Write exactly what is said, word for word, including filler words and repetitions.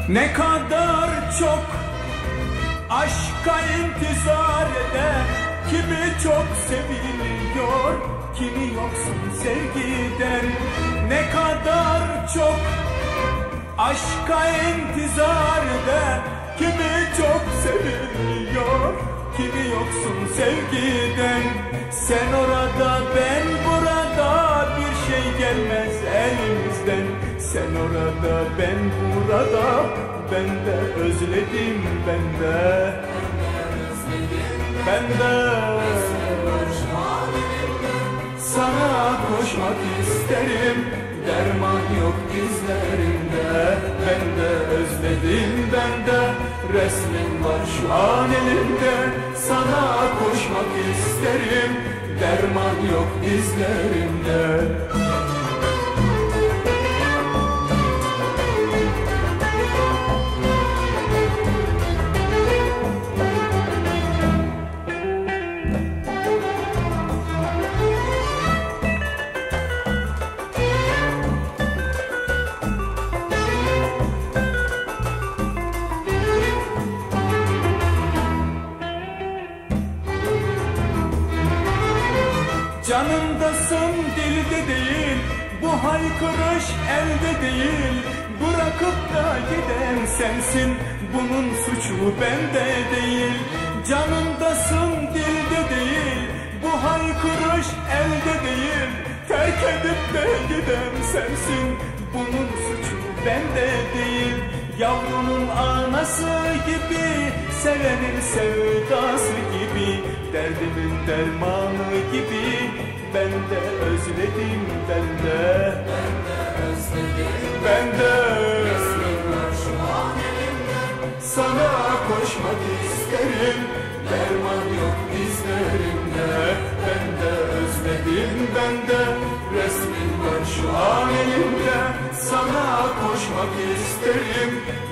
Ne kadar çok aşka intizar eder, kimi çok seviliyor, kimi yoksun sevgiden. Ne kadar çok aşka intizar eder, kimi çok seviliyor, kimi yoksun sevgiden. Sen orada ben burada, bir şey gelmez elimizden. Sen orada ben burada, ben de özledim ben de. Ben de sana koşmak isterim, derman yok dizlerimde. Ben de özledim ben de, resmin var şu an elimde. Sana koşmak isterim, derman yok dizlerimde. Canımdasın, dilde değil, bu haykırış elde değil. Bırakıp da giden sensin, bunun suçu bende değil. Canımdasın, dilde değil, bu haykırış elde değil. Terk edip de giden sensin, bunun suçu bende değil. Yavrunun anası gibi, sevenin sevdası gibi, derdimin dermanı gibi, ben de özledim ben de. Ben de özledim. Ben de sana koşmak isterim, derman yok dizlerimde. Ben de özledim ben de, resmin var şu an elimde. Sana koşmak isterim,